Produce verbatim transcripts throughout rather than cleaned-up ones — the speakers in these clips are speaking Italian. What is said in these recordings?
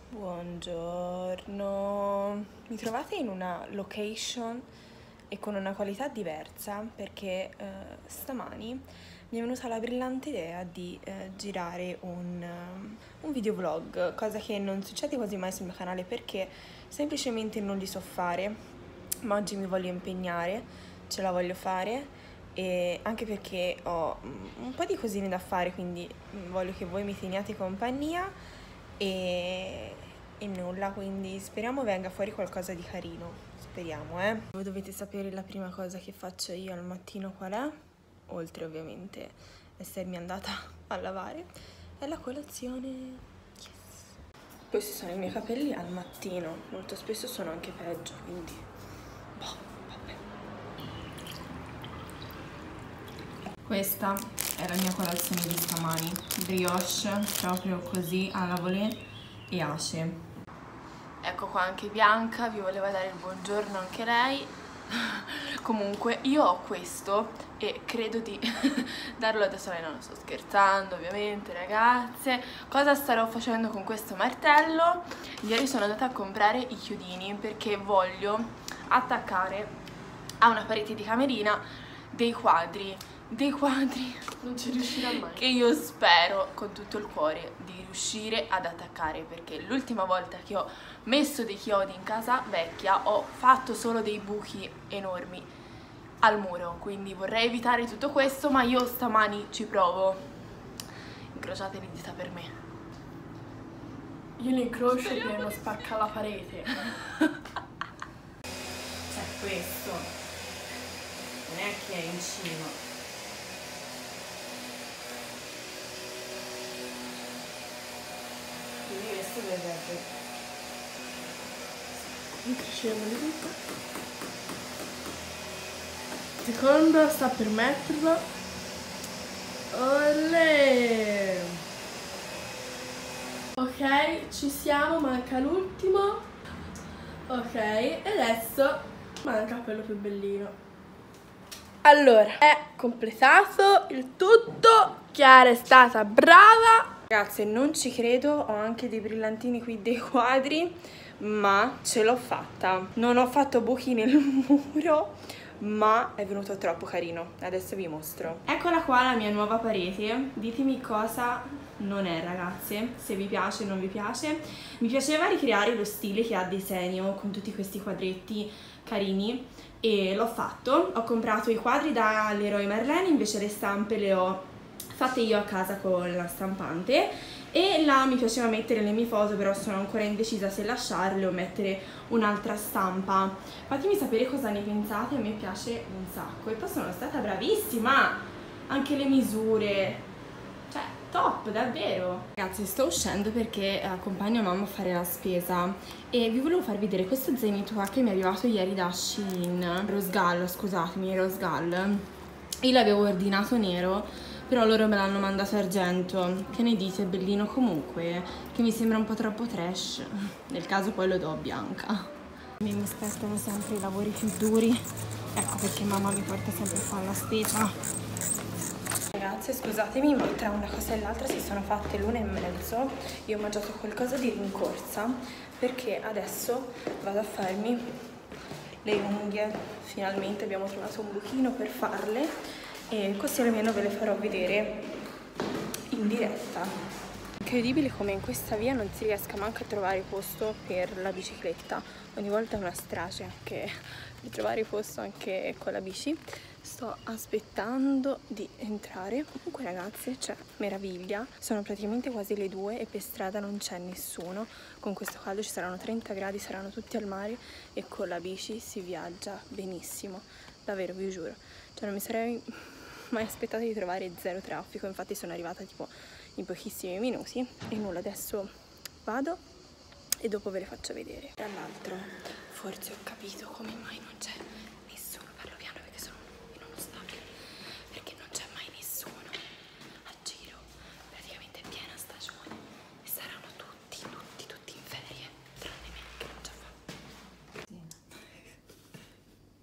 Buongiorno, mi trovate in una location e con una qualità diversa perché eh, stamani mi è venuta la brillante idea di eh, girare un, um, un videovlog, cosa che non succede quasi mai sul mio canale perché semplicemente non li so fare, ma oggi mi voglio impegnare, ce la voglio fare e anche perché ho mm, un po' di cosine da fare, quindi mm, voglio che voi mi teniate compagnia. E, e nulla, quindi speriamo venga fuori qualcosa di carino, speriamo, eh. Voi dovete sapere la prima cosa che faccio io al mattino qual è, oltre ovviamente essermi andata a lavare, è la colazione. Yes. Questi sono i miei capelli al mattino, molto spesso sono anche peggio, quindi boh, vabbè. Questa è la mia colazione di stamani, brioche, proprio così alla volée e ace. Ecco qua anche Bianca, vi voleva dare il buongiorno anche lei. Comunque io ho questo e credo di darlo adesso a lei, non sto scherzando ovviamente ragazze. Cosa starò facendo con questo martello? Ieri sono andata a comprare i chiodini perché voglio attaccare a una parete di camerina dei quadri dei quadri non ci riuscirà mai, che io spero con tutto il cuore di riuscire ad attaccare, perché l'ultima volta che ho messo dei chiodi in casa vecchia ho fatto solo dei buchi enormi al muro, quindi vorrei evitare tutto questo, ma io stamani ci provo. Incrociate le dita per me. io li incrocio che non spacca la parete. C'è questo, non è che è in cima. Quindi questo dovrebbe... Incrociamo le dita. Seconda sta per metterlo. Olè! Ok, ci siamo, manca l'ultimo. Ok, e adesso manca quello più bellino. Allora, è completato il tutto. Chiara è stata brava. Ragazze, non ci credo, ho anche dei brillantini qui, dei quadri, ma ce l'ho fatta. Non ho fatto buchi nel muro, ma è venuto troppo carino. Adesso vi mostro. Eccola qua la mia nuova parete. Ditemi cosa non è, ragazze, se vi piace o non vi piace. Mi piaceva ricreare lo stile che ha Desenio con tutti questi quadretti carini e l'ho fatto. Ho comprato i quadri da Leroy Merlin, invece le stampe le ho fatte io a casa con la stampante e là mi piaceva mettere le mie foto, però sono ancora indecisa se lasciarle o mettere un'altra stampa. Fatemi sapere cosa ne pensate, a me piace un sacco. E poi sono stata bravissima, anche le misure, cioè top, davvero. Ragazzi, sto uscendo perché accompagno mamma a fare la spesa e vi volevo far vedere questo zainetto qua che mi è arrivato ieri da Shein, Rose Gall, scusatemi, Rose Gall. Io l'avevo ordinato nero, però loro me l'hanno mandato argento. Che ne dite? Bellino comunque, che mi sembra un po' troppo trash. Nel caso poi lo do a Bianca. Mi aspettano sempre i lavori più duri, ecco perché mamma mi porta sempre a fare la spesa. Ragazze, scusatemi, ma tra una cosa e l'altra si sono fatte l'una e mezzo. Io ho mangiato qualcosa di rincorsa perché adesso vado a farmi le unghie. Finalmente abbiamo trovato un buchino per farle e così almeno ve le farò vedere in diretta. Incredibile come in questa via non si riesca manco a trovare posto per la bicicletta. Ogni volta è una strage anche di trovare posto anche con la bici. Sto aspettando di entrare. Comunque ragazze, cioè meraviglia, sono praticamente quasi le due e per strada non c'è nessuno. Con questo caldo ci saranno trenta gradi, saranno tutti al mare e con la bici si viaggia benissimo, davvero vi giuro. Cioè non mi sarei mai aspettata di trovare zero traffico, infatti sono arrivata tipo in pochissimi minuti e nulla, adesso vado e dopo ve le faccio vedere. Tra l'altro forse ho capito come mai non c'è nessuno, parlo piano perché sono in uno stabile, perché non c'è mai nessuno a giro, praticamente è piena stagione e saranno tutti, tutti, tutti in ferie, tranne me che non ce la fa.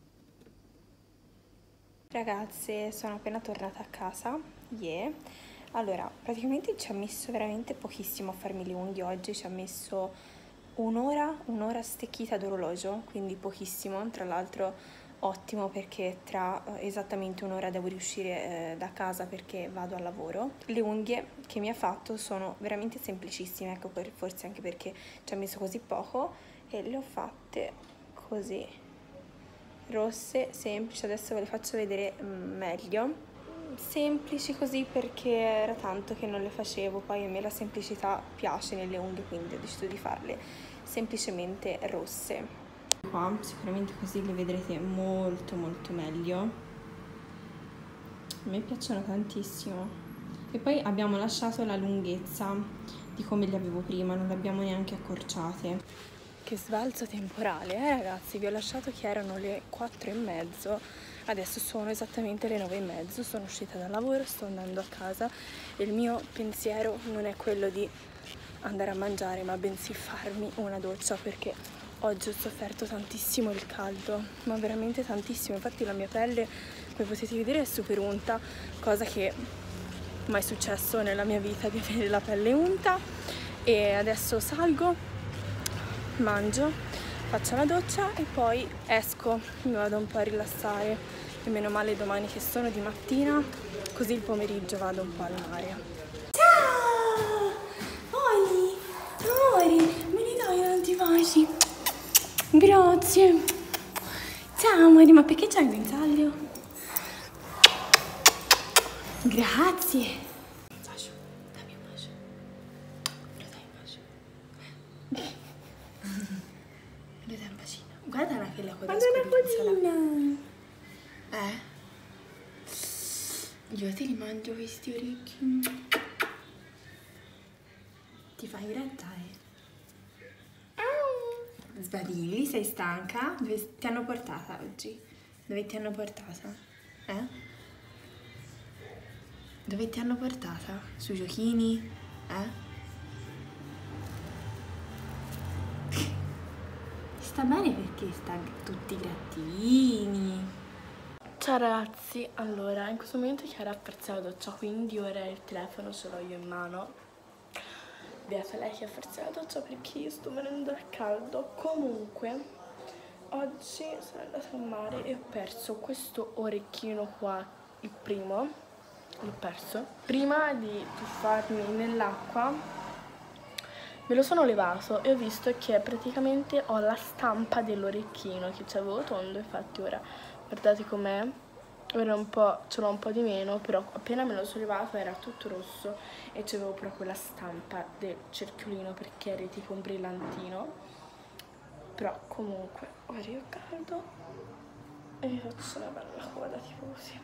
Ragazze, sono appena tornata a casa, yeah. Allora, praticamente ci ha messo veramente pochissimo a farmi le unghie oggi, ci ha messo un'ora, un'ora stecchita d'orologio, quindi pochissimo, tra l'altro ottimo perché tra eh, esattamente un'ora devo riuscire eh, da casa perché vado al lavoro. Le unghie che mi ha fatto sono veramente semplicissime, ecco, per, forse anche perché ci ha messo così poco, e le ho fatte così, rosse, semplici. Adesso ve le faccio vedere meglio. Semplici così perché era tanto che non le facevo, poi a me la semplicità piace nelle unghie, quindi ho deciso di farle semplicemente rosse. Qua sicuramente così le vedrete molto molto meglio. A me piacciono tantissimo. E poi abbiamo lasciato la lunghezza di come le avevo prima, non le abbiamo neanche accorciate. Che sbalzo temporale, eh ragazzi, vi ho lasciato che erano le quattro e mezzo, adesso sono esattamente le nove e mezzo, sono uscita dal lavoro, sto andando a casa e il mio pensiero non è quello di andare a mangiare, ma bensì farmi una doccia perché oggi ho sofferto tantissimo il caldo, ma veramente tantissimo. Infatti la mia pelle, come potete vedere, è super unta, cosa che mai è successo nella mia vita di avere la pelle unta. E adesso salgo, mangio, faccio la doccia e poi esco, mi vado un po' a rilassare e meno male domani che sono di mattina, così il pomeriggio vado un po' al mare. Ciao! Oli, amore, me ne dai tanti baci? Grazie. Ciao amore, ma perché c'hai il guinzaglio? Grazie. Dammi un bacio. Lo dai un bacio? Lo dai un bacino? Guarda la che la coda scodinzola. Eh? Io te li mangio questi orecchi. Ti fai grattare? Sbadilli, sei stanca? Dove ti hanno portata oggi? Dove ti hanno portata? Eh? Dove ti hanno portata? Sui giochini? Eh? Sta bene perché sta tutti grattini. Ciao ragazzi, allora in questo momento Chiara ha farsi la doccia, quindi ora il telefono ce l'ho io in mano. Beata lei che ha farsi la doccia perché io sto venendo dal caldo. Comunque oggi sono andata al mare e ho perso questo orecchino qua, il primo, l'ho perso. Prima di tuffarmi nell'acqua me lo sono levato e ho visto che praticamente ho la stampa dell'orecchino che c'avevo tondo, infatti ora guardate com'è. Ora un po', ce l'ho un po' di meno, però appena me lo sono levato era tutto rosso e c'avevo proprio la stampa del cerchiolino perché era tipo un brillantino. Però comunque ora io ho caldo e mi faccio una bella coda tipo così.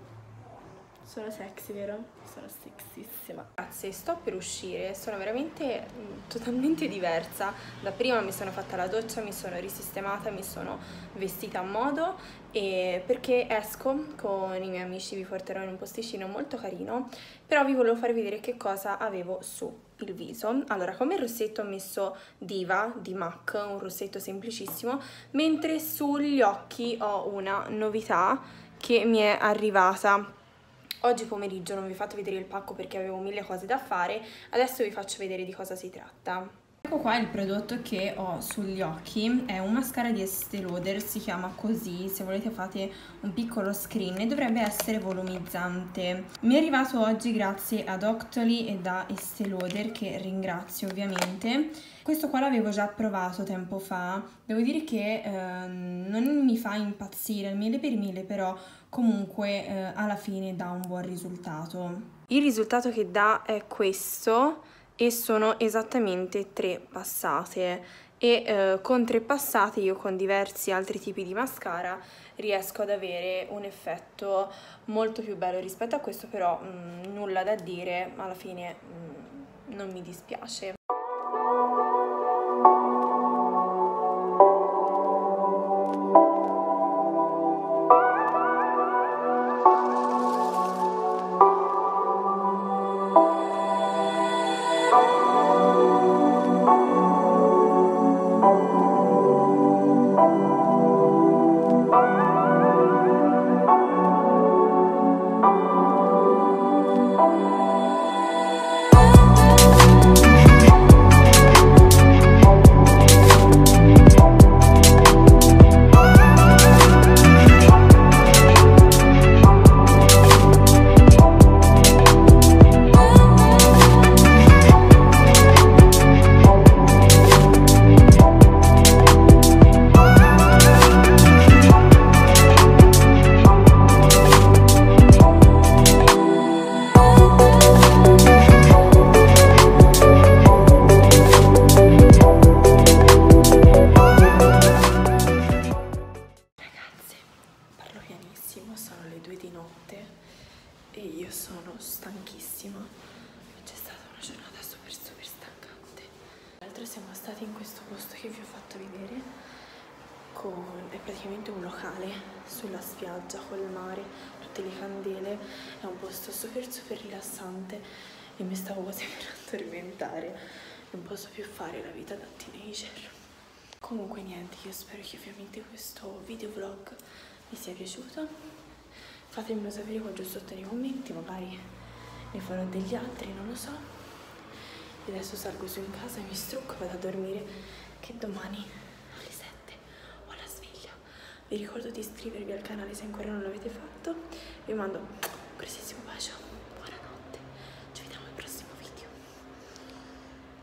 Sono sexy, vero? Sono sexissima. Ragazzi, sto per uscire, sono veramente mh, totalmente diversa. Da prima mi sono fatta la doccia, mi sono risistemata, mi sono vestita a modo e perché esco con i miei amici, vi porterò in un posticino molto carino, però vi volevo far vedere che cosa avevo su il viso. Allora, come rossetto ho messo Diva di MAC, un rossetto semplicissimo, mentre sugli occhi ho una novità che mi è arrivata oggi pomeriggio. Non vi ho fatto vedere il pacco perché avevo mille cose da fare, adesso vi faccio vedere di cosa si tratta. Ecco qua il prodotto che ho sugli occhi, è un mascara di Estée Lauder, si chiama così, se volete fate un piccolo screen e dovrebbe essere volumizzante. Mi è arrivato oggi grazie ad Octoly e da Estée Lauder, che ringrazio ovviamente. Questo qua l'avevo già provato tempo fa, devo dire che eh, non mi fa impazzire al mille per mille, però comunque eh, alla fine dà un buon risultato. Il risultato che dà è questo e sono esattamente tre passate e eh, con tre passate io con diversi altri tipi di mascara riesco ad avere un effetto molto più bello rispetto a questo, però mh, nulla da dire, alla fine mh, non mi dispiace. stati in questo posto che vi ho fatto vedere, con, è praticamente un locale sulla spiaggia col mare, tutte le candele, è un posto super super rilassante e mi stavo quasi per addormentare, non posso più fare la vita da teenager. Comunque niente, io spero che ovviamente questo video vlog vi sia piaciuto, fatemelo sapere qua giù sotto nei commenti, magari ne farò degli altri, non lo so. E adesso salgo su in casa e mi strucco, vado a dormire, che domani alle sette ho la sveglia. Vi ricordo di iscrivervi al canale se ancora non l'avete fatto, vi mando un grossissimo bacio.